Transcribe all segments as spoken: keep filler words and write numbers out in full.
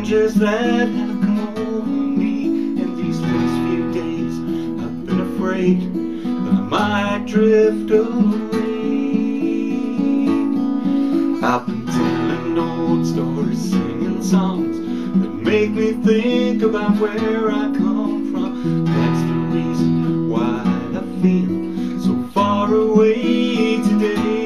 changes that have come over me in these last few days. I've been afraid that I might drift away. I've been telling old stories, singing songs that make me think about where I come from. That's the reason why I feel so far away today.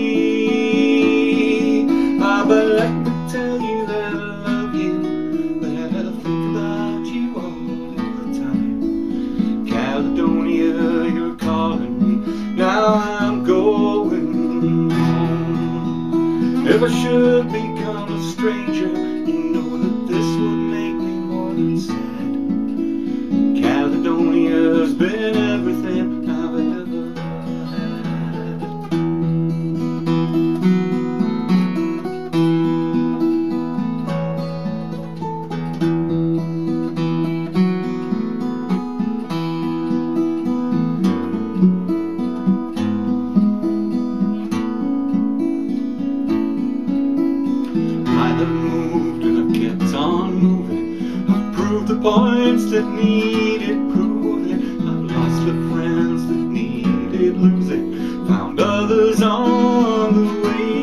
Ah, but let me tell you that I love you, that I think about you all the time. Caledonia, you're calling me, now I'm going home. If I should become a stranger, you know that this would make me more than sad. Caledonia's been everything I've ever had. I've moved and I've kept on moving. I've proved the points that needed proving. I've lost the friends that needed losing, found others on the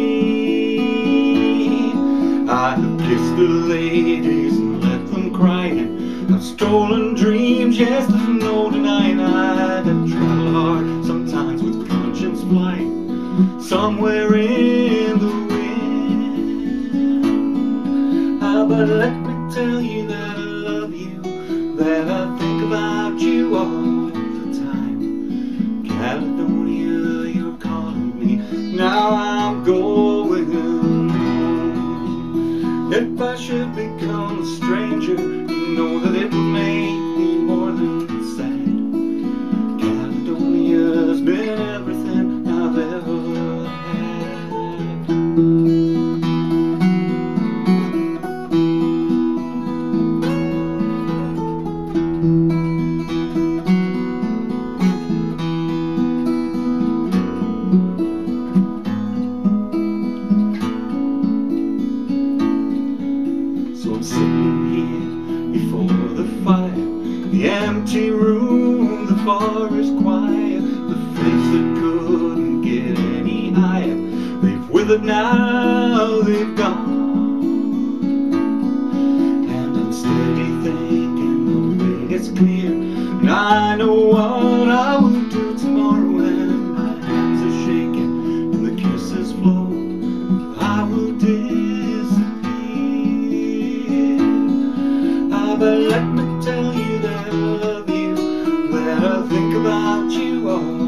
way. I have kissed the ladies and let them crying. I've stolen dreams, yes, there's no denying. I have traveled hard, sometimes with conscience flying somewhere in the wind. But let me tell you that I love you, that I think about you all the time. Caledonia, you're calling me, now I'm going home. If I should become a stranger, you know that it would make me more than sad. Caledonia's been everything I've ever had. So I'm sitting here before the fire, the empty room, the forest quiet, the flames that couldn't get any higher, they've withered now, they've gone. And I'm steady thinking the way it's clear, and I know what I will do tomorrow. When my hands are shaking and the kisses flow, I will disappear. But let me tell you that I love you, that I think about you all